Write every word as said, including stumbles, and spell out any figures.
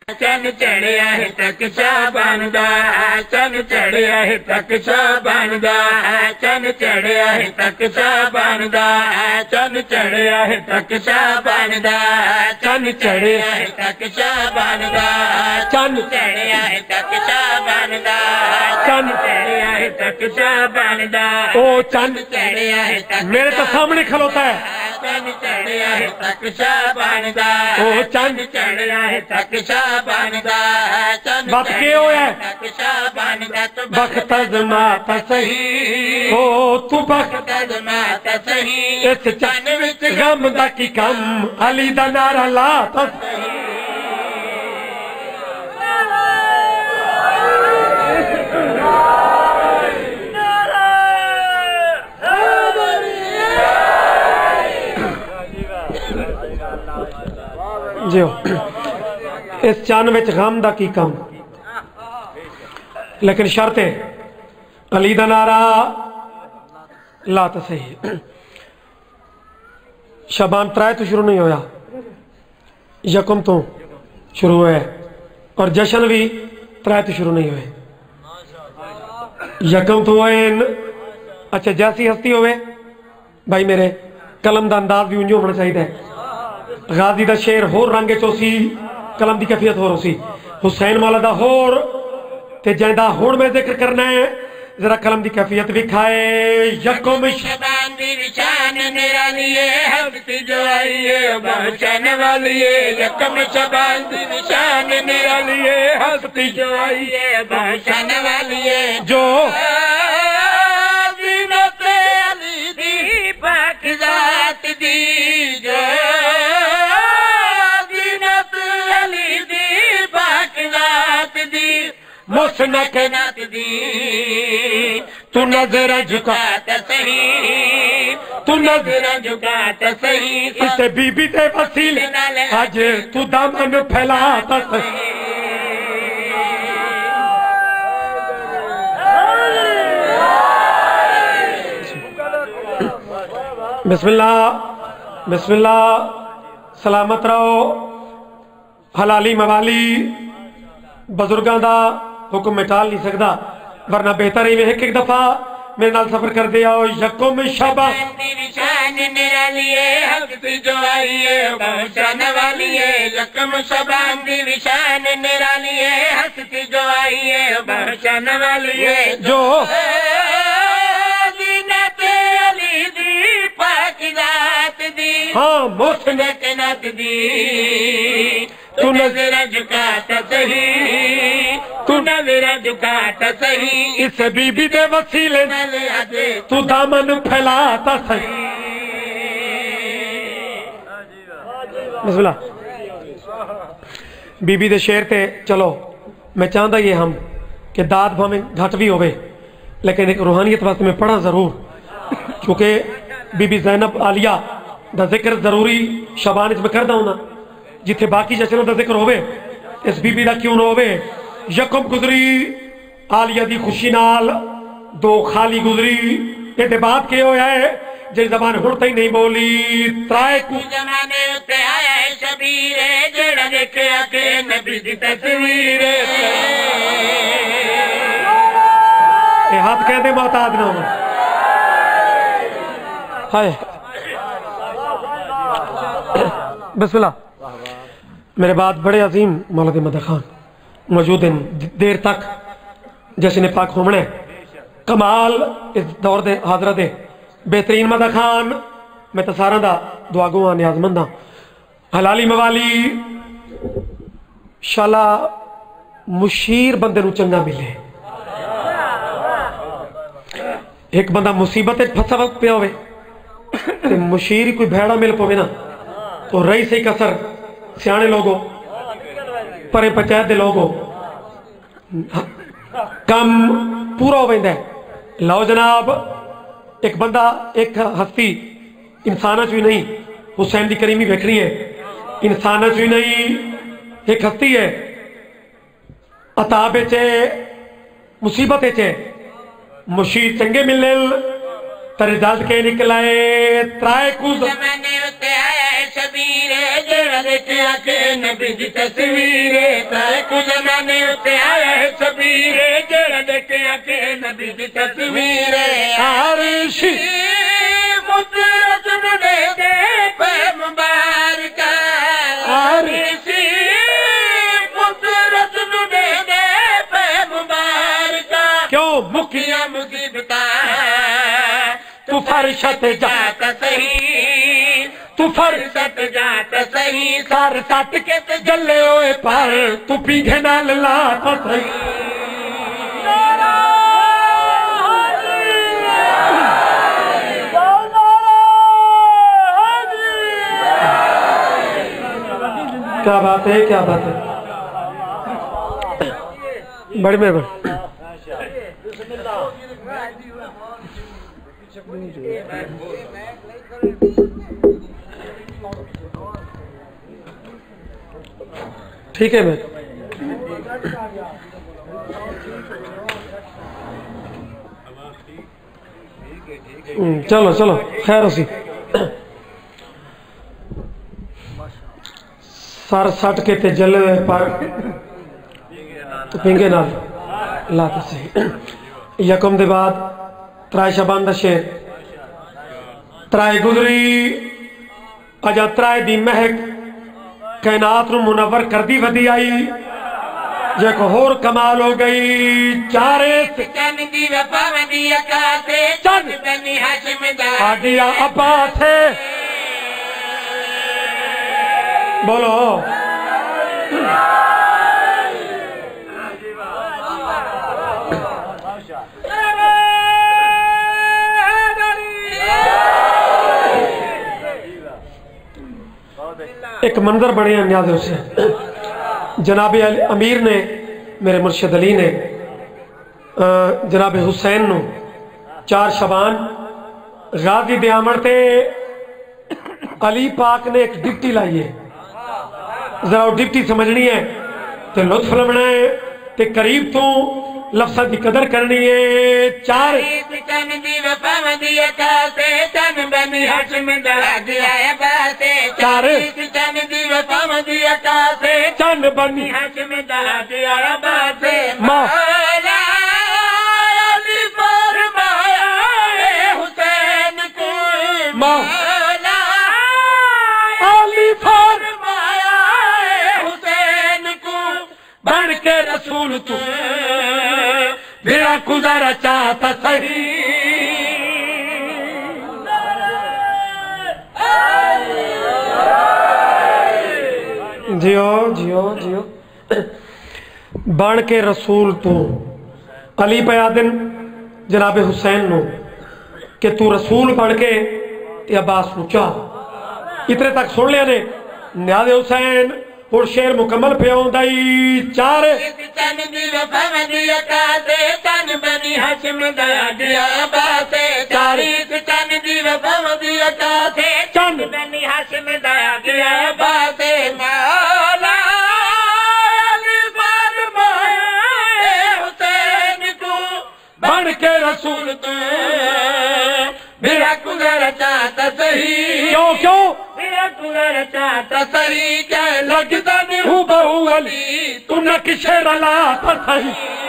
چن چڑھیا ہے تک شابان دا چن چڑھیا ہے تک شابان دا چن چڑھیا ہے تک شابان دا چن چڑھیا ہے تک شابان دا چن چڑھیا ہے تک شابان دا چن چڑھیا ہے تک شابان دا چن چڑھیا ہے تک شابان دا او چن چڑھیا ہے تک میرے تو سامنے کھلوتا ہے چن چڑھیا ہے تک شابان دا او چن چڑھیا ہے تک شابان دا چن بات کیا ہویا ہے تک شابان دا تو بخت ازمات صحیح او تو بخت ازمات صحیح اس چن وچ غم دا کی کم علی دا نعرہ لا تصحیح جیو اس چان وچ غم دا کی کم لیکن شرط ہے علی دا نعرہ لا تصحیح شبان ترائے تو شروع نہیں ہویا یکم تو شروع ہوئے اور جشن بھی ترائے تو شروع نہیں ہوئے یکم تو ہوئے اچھا جیسی ہستی ہوئے بھائی میرے قلم دا انداز بھی انجو ہونا چاہیے غازی دا شیر ہور رنگے چوسی قلم دی کیفیت ہو رسی حسین مولا دا ہور تے جائندہ ہون میں ذکر کرنا ہے ذرا قلم دی کیفیت بھی کھائے یکم شبان دی وشان نرالیے ہفتی جو آئیے بہشان والیے یکم شبان دی وشان نرالیے ہفتی جو آئیے بہشان والیے جو زینت علی دی پاک ذات دی جو مسنک نات دی تو نظر جھکاتا صحیح تو نظر جھکاتا صحیح اسے بی بی تے وسیل آج تو دامن پھیلاتا صحیح بسم اللہ بسم اللہ سلامت رہو حلالی موالی بزرگاں دا حکم میں ٹال نہیں سکتا ورنہ بہتر ہی میں ایک ایک دفعہ میرے نال سفر کر دیا ہو یکم شبان دی نشان نرالیے ہفتی جو آئیے بہشان والیے یکم شبان دی نشان نرالیے ہفتی جو آئیے بہشان والیے جو زینت علی دی پاک ذات دی ہاں محسن نت دی تو نظر جھکاتا صحیح تو نظر جھکاتا صحیح اس بی بی دے وسیلے نظر تو دامن پھیلاتا صحیح بسم اللہ بی بی دے شیر تے چلو میں چاہتا یہ ہم کہ داد بھامیں گھٹ بھی ہوئے لیکن ایک روحانیت واسطے میں پڑھا ضرور کیونکہ بی بی زینب عالیہ دا ذکر ضروری شبان اس میں کردہ ہونا جتھے باقی جشنوں دا ذکر ہوئے اس بی بی دا کیوں نہ ہوئے یکم گزری عالیہ دی خوشی نال دو خالی گزری اعتباد کے ہویا ہے جی زبان ہڑتا ہی نہیں بولی ترائے کو زمانے اتے آیا ہے شبیر جڑا دیکھے آکے نبی دی تصویر اے ہاتھ کہتے محتاج نہ ہوں ہائے بسم اللہ میرے بعد بڑے عظیم مولانا مدح خان موجود ہیں دیر تک جشن پاک ہومنے کمال اس دور دے حاضرہ دے بہترین مدح خان میں تسارہ دا دعا گواں نیاز مندہ حلالی موالی شالا مشیر بندے نو چنگا ملے ایک بندہ مصیبت پھسا وقت پہ ہوئے مشیر کوئی بھیڑا مل پوے نا تو رئی سے کسر سیانے لوگوں پرے پچایت دے لوگوں کم پورا ہو بہندہ ہے لو جناب ایک بندہ ایک ہستی انسانہ چوئی نہیں حسین دی کریمی بیکھنی ہے انسانہ چوئی نہیں ایک ہستی ہے عطابے چے مصیبتے چے مشیر چنگے ملل ترزاد کے نکلائے ترائے کوز زمانے اتے آیا ہے شبیر جڑا دیکھے آکے نبی دی تصویر کو زمانے اتے آیا ہے سبیر جڑا دیکھیا کہ نبی دی تصویر عرشی قدرت نو دے دے پہ مبارکہ عرشی قدرت نو دے دے پہ مبارکہ کیوں مکیاں مصیبتاں تو فرشت جاتا صحیح تو فرشت جاتا صحیح سار سٹ کے تے جلے ہوئے پر تو پیگھے نال لاتا صحیح کیا بات ہے کیا بات ہے بڑی مہربانی ٹھیک ہے میں چلو چلو خیر اسی سر سٹ کے تے جلے پر پنگے نال لاتا سی یکم دے بعد ترائے شبان دا شیر ترائے گزری اجا ترائے دی مہک کائنات نو منور کر دی ودی آئی یک ہور کمال ہو گئی چارے چن دی وفا ودی اکاتے چن بنی حاشم دا آدیا ابا تھے بولو ایک منظر بڑے نیاز سے جناب امیر نے میرے مرشد علی نے جناب حسین نو چار شبان غازی دے آمڑتے علی پاک نے ایک ڈپٹی لائیے ذرا وہ ڈپٹی سمجھنی ہے تے لطف لمنا ہے تے قریب تو لفظہ دی قدر کرنی ہے چار چن دی وفا ودی اکاتے چن بنی حاشم دا گیا باتے چار چن دی وفا ودی اکاتے چن بنی حاشم دا گیا باتے مولا علی فرمایا اے حسین کو مولا علی فار فرمایا اے حسین کو بن کے رسول تو میرا گزارا چاہتا صحیح جیو جیو جیو بن کے رسول تو علی پیادن جناب حسین نو کہ تو رسول بن کے تے عباس نو چاہ اتنے تک سن لیا نے نیاز حسین اور شیر مکمل پہ آؤں چار چن دی وفا ودی اکاتے چن بنی حاشم دا گیا باتے تاریخ چن دی وفا ودی اکاتے چن بنی حاشم دا گیا باتے مولا علی فرمایا اے حسین کو بن کے رسول تو میرا گزارا چاہتا صحیح کیوں کیوں میرا گزارا چاہتا صحیح کہ لگتا نہیں ہوں بہو علی تو نہ کشے رلا تھا صحیح